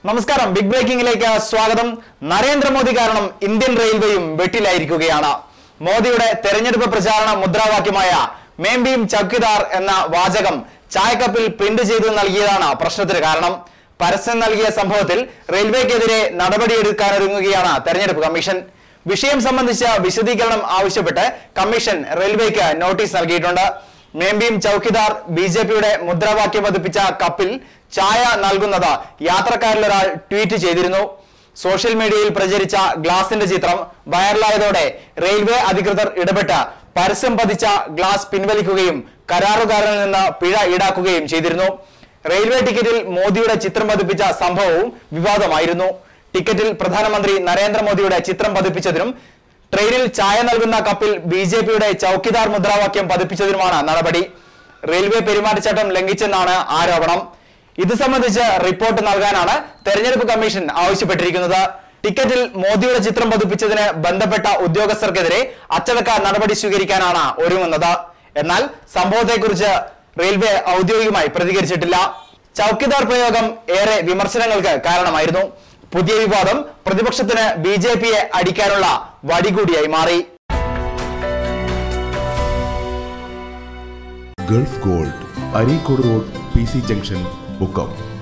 നമസ്കാരം ബിഗ് ബ്രേക്കിംഗിലേക്ക് സ്വാഗതം. നരേന്ദ്രമോദി കാരണം ഇന്ത്യൻ റെയിൽവേയും വെട്ടിലായിരിക്കുകയാണ്. മോദിയുടെ തെരഞ്ഞെടുപ്പ് പ്രചാരണ മുദ്രാവാക്യമായ മേം ഭീം ചൌക്കിദാർ എന്ന വാചകം ചായക്കപ്പിൽ പ്രിന്റ് ചെയ്ത് നൽകിയതാണ് പ്രശ്നത്തിന് കാരണം. പരസ്യം നൽകിയ സംഭവത്തിൽ റെയിൽവേക്കെതിരെ നടപടിയെടുക്കാനൊരുങ്ങുകയാണ് തെരഞ്ഞെടുപ്പ് കമ്മീഷൻ. വിഷയം സംബന്ധിച്ച വിശദീകരണം ആവശ്യപ്പെട്ട് കമ്മീഷൻ റെയിൽവേക്ക് നോട്ടീസ് നൽകിയിട്ടുണ്ട്. മേം ഭീം ചൌക്കിദാർ ബിജെപിയുടെ മുദ്രാവാക്യം പതിപ്പിച്ച കപ്പിൽ ചായ നൽകുന്നത് യാത്രക്കാരിലൊരാൾ ട്വീറ്റ് ചെയ്തിരുന്നു. സോഷ്യൽ മീഡിയയിൽ പ്രചരിച്ച ഗ്ലാസിന്റെ ചിത്രം വൈറലായതോടെ റെയിൽവേ അധികൃതർ ഇടപെട്ട് പരസ്യം പതിച്ച ഗ്ലാസ് പിൻവലിക്കുകയും കരാറുകാരനിൽ നിന്ന് പിഴ ഈടാക്കുകയും ചെയ്തിരുന്നു. റെയിൽവേ ടിക്കറ്റിൽ മോദിയുടെ ചിത്രം പതിപ്പിച്ച സംഭവവും വിവാദമായിരുന്നു. ടിക്കറ്റിൽ പ്രധാനമന്ത്രി നരേന്ദ്രമോദിയുടെ ചിത്രം പതിപ്പിച്ചതിനും ട്രെയിനിൽ ചായ നൽകുന്ന കപ്പിൽ ബിജെപിയുടെ ചൌക്കിദാർ മുദ്രാവാക്യം പതിപ്പിച്ചതിനുമാണ് നടപടി. റെയിൽവേ പെരുമാറ്റച്ചട്ടം ലംഘിച്ചെന്നാണ് ആരോപണം. ഇത് സംബന്ധിച്ച് റിപ്പോർട്ട് നൽകാനാണ് തെരഞ്ഞെടുപ്പ് കമ്മീഷൻ ആവശ്യപ്പെട്ടിരിക്കുന്നത്. ടിക്കറ്റിൽ മോദിയുടെ ചിത്രം പതിപ്പിച്ചതിന് ബന്ധപ്പെട്ട ഉദ്യോഗസ്ഥർക്കെതിരെ അച്ചടക്ക നടപടി സ്വീകരിക്കാനാണ് ഒരുങ്ങുന്നത്. എന്നാൽ സംഭവത്തെക്കുറിച്ച് റെയിൽവേ ഔദ്യോഗികമായി പ്രതികരിച്ചിട്ടില്ല. ചൌക്കിദാർ പ്രയോഗം ഏറെ വിമർശനങ്ങൾക്ക് കാരണമായിരുന്നു. പുതിയ വിവാദം പ്രതിപക്ഷത്തിന് ബിജെപിയെ അടിക്കാനുള്ള വടികൂടിയായി മാറി. Gulf Gold, Areekode road, PC junction, Mukkam.